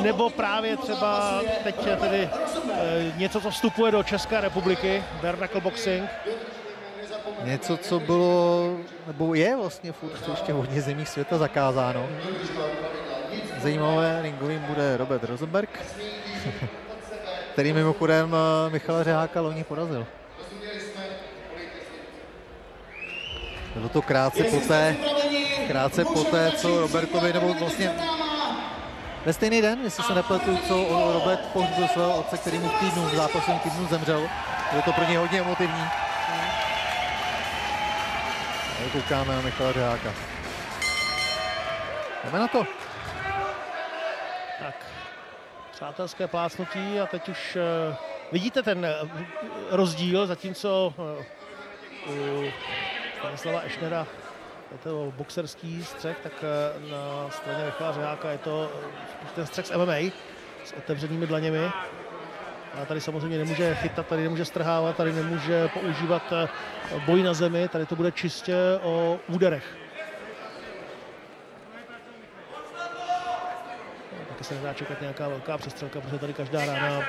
nebo právě třeba teď tedy něco, co vstupuje do České republiky, bare knuckle boxing. Něco, co bylo, nebo je vlastně furt ještě v hodně zemích světa zakázáno. Zajímavé, ringovým bude Robert Rosenberg, který mimochodem Michala Řeháka loni porazil. Bylo to krátce poté, co Robertovi, nebo vlastně ve stejný den, jestli se nepletu, co Robert pohřbil svého otce, který mu v zápasovém týdnu zemřel. Bylo to pro něj hodně emotivní. Tady koukáme na Michala Řeháka. Jdeme na to. Tak, přátelské plácnutí a teď už vidíte ten rozdíl, zatímco u Stanislava Ešnera je to boxerský střeh, tak na straně Michala Řeháka je to ten střeh z MMA s otevřenými dlaněmi. A tady samozřejmě nemůže chytat, tady nemůže strhávat, tady nemůže používat boj na zemi, tady to bude čistě o úderech. Taky se nedá čekat nějaká velká přestřelka, protože tady každá rána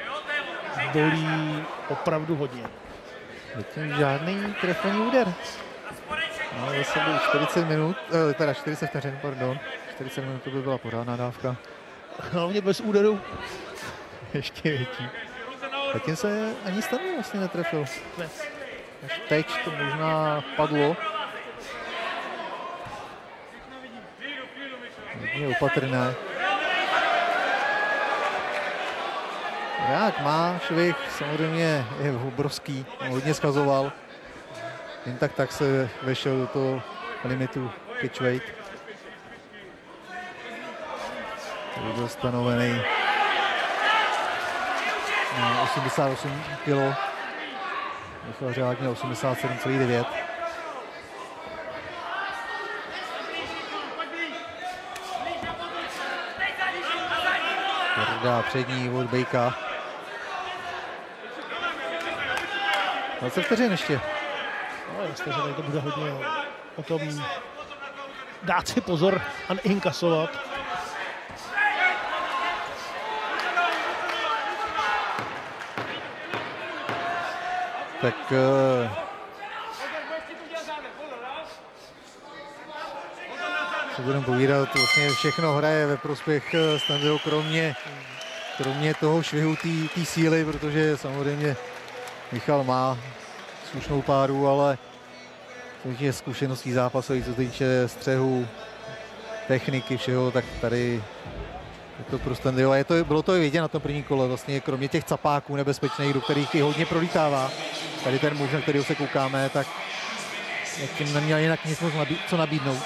bolí opravdu hodně. Zatím žádný trefený úder. No, zase byl 40 minut, teda 40 vteřin, pardon. 40 minut to by byla pořádná dávka. Hlavně bez úderu. Ještě větší. Zatím se ani Stanley vlastně netrefil. Ne. Až teď to možná padlo. Je opatrné. Jak má švih, samozřejmě je obrovský, hodně schazoval. Jen tak se vešel do toho limitu catch weight. Tady byl stanovený na 88 kg. Michal Řehák měl 87,9. Tvrdá přední od Bejka. 20 vteřin ještě. No, jasně, že tady to bude hodně o tom dát si pozor a neinkasovat. Tak co budeme povídat, vlastně všechno hraje ve prospěch Stanleyho, kromě toho švihu té síly, protože samozřejmě Michal má slušnou páru, ale co týče zkušeností zápasových, co týče střehu, techniky, všeho, tak tady je to pro Stanleyho. A bylo to i vidět na tom první kole, vlastně kromě těch capáků nebezpečných, do kterých i hodně prolítává. Tady ten muž, na kterého se koukáme, tak tím neměl jinak nic moc co nabídnout.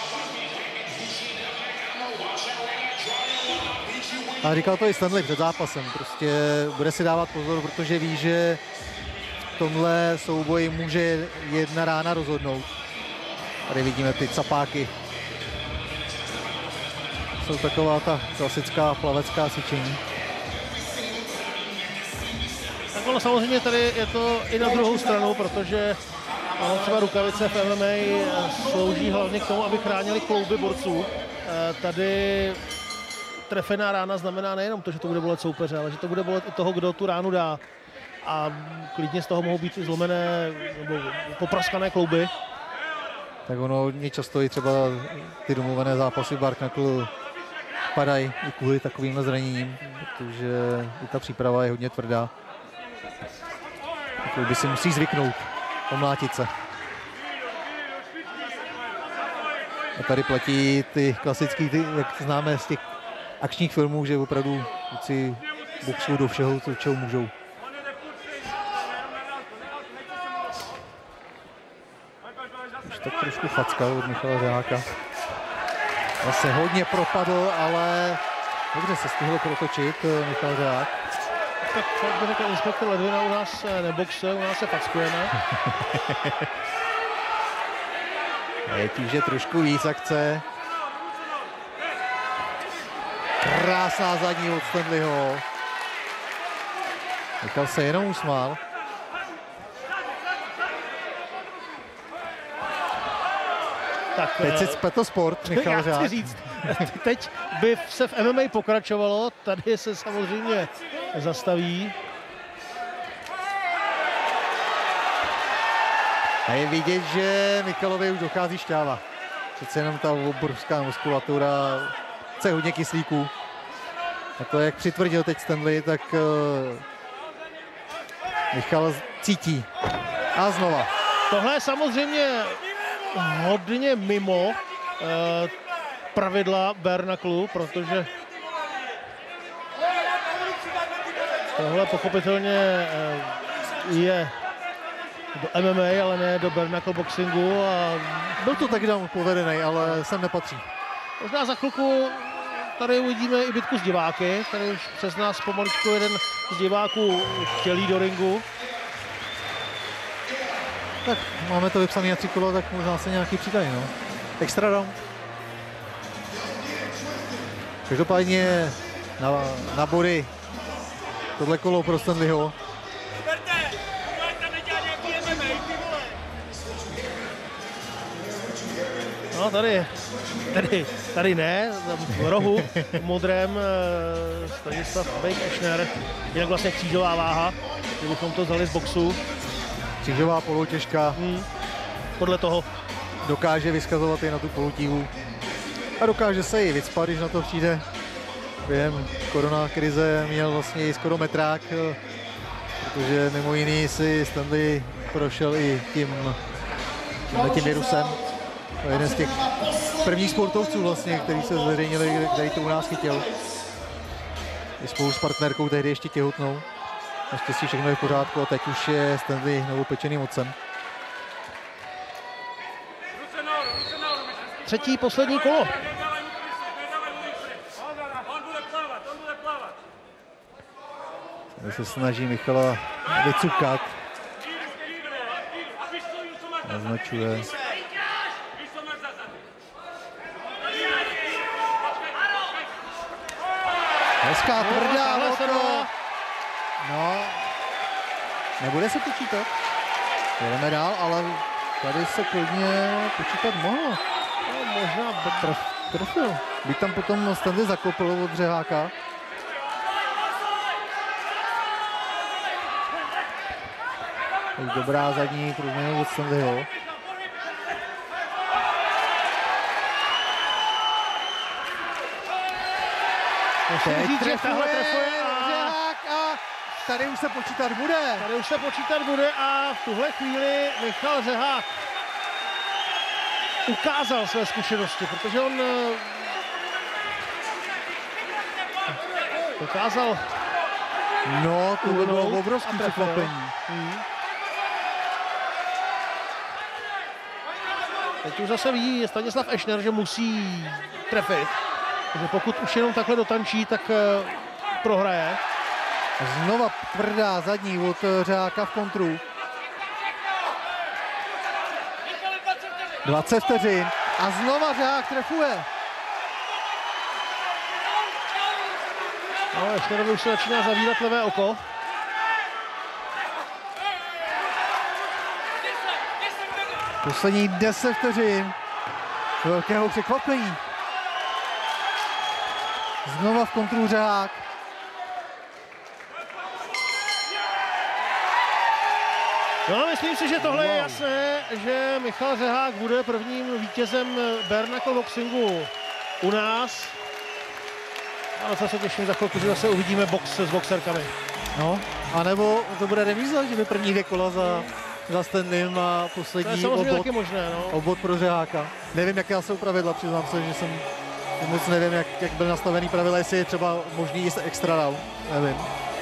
A říkal to i Stanley před zápasem, prostě bude si dávat pozor, protože ví, že v tomhle souboji může jedna rána rozhodnout. Tady vidíme ty capáky. Jsou taková ta klasická plavecká cvičení. Tak ono samozřejmě tady je to i na druhou stranu, protože třeba rukavice v MMA slouží hlavně k tomu, aby chránili klouby borců. Tady trefená rána znamená nejenom to, že to bude bolet soupeře, ale že to bude bolet i toho, kdo tu ránu dá. A klidně z toho mohou být i zlomené nebo popraskané klouby. Tak ono hodně často i třeba ty domluvené zápasy bare knuckle padají i kvůli takovým zraněním, protože i ta příprava je hodně tvrdá. Klouby si musí zvyknout, omlátit se. A tady platí ty klasický, jak známe z těch akčních filmů, že opravdu kluci boxují do všeho, čeho můžou. Už tak trošku facka od Michala Řeháka. Zase hodně propadl, ale dobře se stihl protočit Michal Řehák. Tak by řekl inspektor Ledvina, u nás neboxuje, u nás se fackujeme. Je tím, že trošku víc akce. Krásná zadní od Stanleyho. Michal se jenom usmál. Tak, teď si spletl sport, Michal já Řák. chci říct, teď by se v MMA pokračovalo, tady se samozřejmě zastaví. A je vidět, že Michalovi už dochází šťáva. Přece jenom ta obrovská muskulatura, chce hodně kyslíků. A to, jak přitvrdil teď Stanley, tak Michal cítí. A znova. Tohle je samozřejmě hodně mimo pravidla bare knuckle, protože tohle pochopitelně je do MMA, ale ne do bare knuckle boxingu. A byl to takedown povedený, ale sem nepatří. Možná za chvilku tady uvidíme i bitku s diváky. Tady už přes nás pomaličku jeden z diváků chtělí do ringu. Tak máme to vypsané na 3 kola, tak možná se nějaký přidají, no. Extra round. Každopádně na body tohle kolo pro Stanleyho. No tady ne, v rohu v modrém Stanislav Bejk-Ešner, jinak vlastně křížová váha, kdybychom to vzali z boxu. Křížová polotěžka. Podle toho. Dokáže vyskazovat i na tu polotíhu. A dokáže se i vycpat, když na to přijde. Během korona krize měl vlastně i skoro metrák, protože mimo jiný si Stanley prošel i tím virusem. To je jeden z těch prvních sportovců vlastně, který se zveřejnili, který to u nás chytil. I spolu s partnerkou tehdy ještě těhotnou. Naštěstí všechno je v pořádku a teď už je Stanley novopečeným otcem. Třetí, poslední kolo. Tady se snaží Michala vycukat. Naznačuje. Hezká, tvrdá loko. No, nebude se počítat. Jedeme dál, ale tady se klidně počítat mohlo. No, možná trefil. Byť tam potom Stanley zakopl od Řeháka. Dobrá zadní průměru od Stanleyho. Teď trefuje Řehák a tady už se počítat bude. Tady už se počítat bude a v tuhle chvíli Michal Řehák ukázal své zkušenosti, protože on dokázal. No, to by bylo obrovský překvapení. Teď už zase ví Stanislav Ešner, že musí trefit. Takže pokud už jenom takhle dotančí, tak prohraje. Znova tvrdá zadní od Řeháka v kontru. 20 vteřin a znova Řehák trefuje. No, Ešnerovi už se začíná zavírat levé oko. Poslední 10 vteřin. Velkého překvapení. Znova v kontru Řehák. No, myslím si, že tohle je jasné, že Michal Řehák bude prvním vítězem bare knuckle boxingu u nás. Ale se těším za chvilku, že zase uvidíme box s boxerkami. No, anebo to bude remíza, že by první 2 kola za Stanleym a poslední možné, no. obvod pro Řeháka. Nevím, jaké jsou pravidla, přiznám se, že jsem moc nevím, jak byl nastavený pravidla, jestli je třeba možný jist extra round, nevím.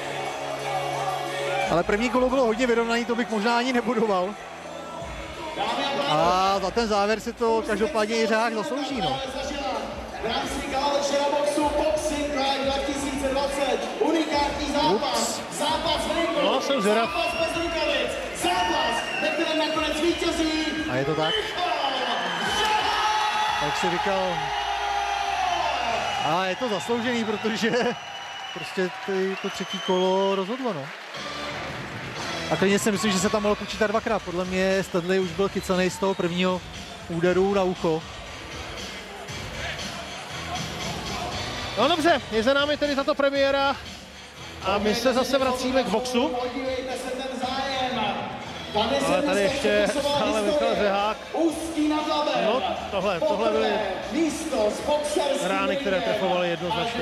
Ale první kolo bylo hodně vyrovnaný, to bych možná ani nebudoval. A za ten závěr si to každopádně i Řehák zaslouží, no. No, jsem zvědav. A je to tak? Tak si říkal. A je to zasloužený, protože prostě to třetí kolo rozhodlo, no. A klidně si myslím, že se tam mohlo počítat 2krát. Podle mě Stanley už byl chycený z toho prvního úderů na ucho. No dobře, je za námi tedy tato premiéra a my se zase vracíme k boxu. Ale tady ještě stále Michal Řehák. No, tohle byly rány, které trefovaly jednoznačně.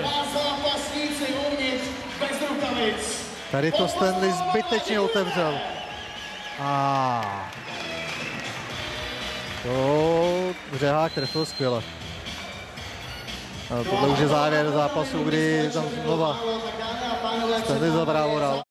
Tady to Stanley zbytečně otevřel. A to Řehák trefil skvěle. A tohle už je závěr zápasu, kdy tam znova Stanley za brávo dal.